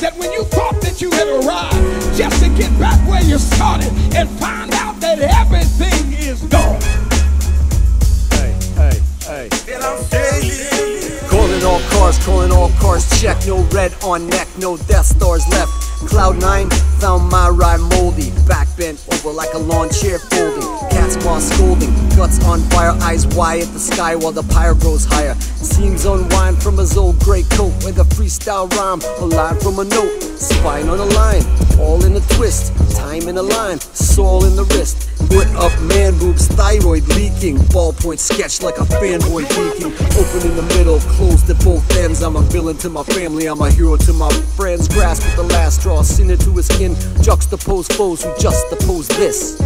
that when you thought that you had arrived, just to get back where you started and find out that everything is gone. Hey. Calling all cars, check. No red on neck, no Death Stars left. Cloud 9, found my ride moldy. Back bent over like a lawn chair folding. Cat's paw scolding, guts on fire, eyes wide at the sky while the pyre grows higher. Seems unwind from his old gray coat with a freestyle rhyme, a line from a note. Spine on a line, all in a twist. Time in a line, soul in the wrist. Put up man boobs, thyroid leaking. Ballpoint sketch like a fanboy geeking. Open in the middle, closed at both ends. I'm a villain to my family, I'm a hero to my friends. Grasp at the last straw, sinner to his skin. Juxtapose foes who juxtapose this.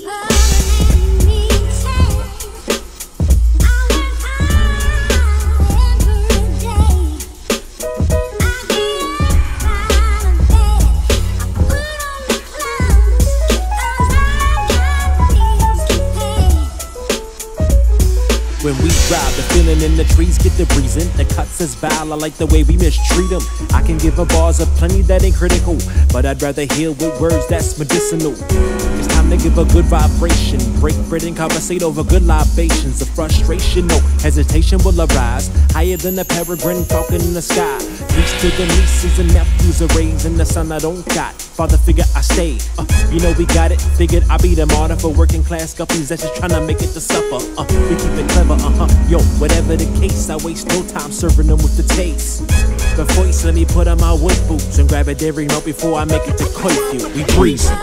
When we drive, the feeling in the trees get the breezing. The cuts is vile, I like the way we mistreat them. I can give a bars of plenty that ain't critical, but I'd rather heal with words that's medicinal. It's time to give a good vibration, break bread and conversate over good libations. The frustration, no hesitation will arise, higher than a peregrine falcon in the sky. Reach to the nieces and nephews are raising the son I don't got. Father figure I stay, you know we got it. Figured I'll be the martyr for working class guppies that's just trying to make it to supper. We keep it clever, yo, whatever the case, I waste no time serving them with the taste. But first, let me put on my wood boots and grab a dairy milk before I make it to curfew. We breezing.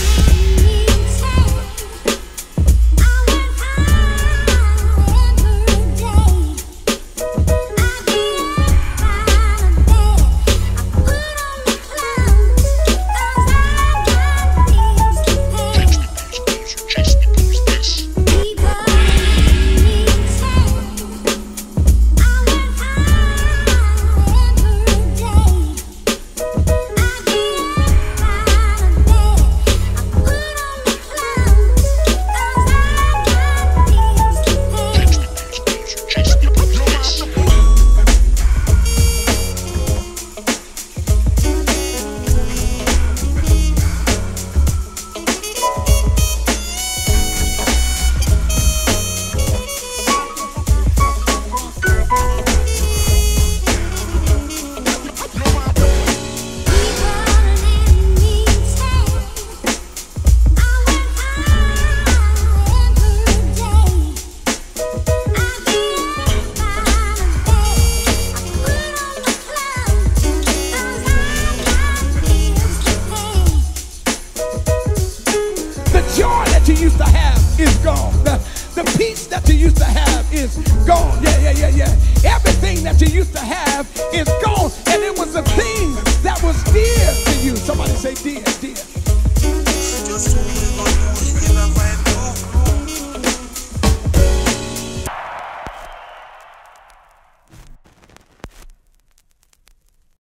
Used to have is gone. The peace that you used to have is gone. Yeah. Everything that you used to have is gone.